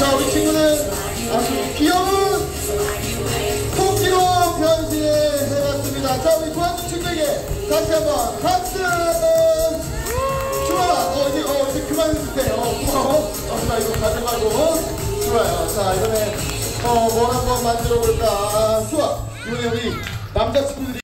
자, 우리 친구는 아주 귀여운 토끼로 변신해봤습니다. 자, 우리 도와준 친구에게 다시 한번 박수! 좋아! 이제 그만해주세요. 고마워. 나 이거 가져가고. 좋아요. 자, 이번에 뭘 한번 만들어 볼까? 좋아. 이번에 우리 남자친구들이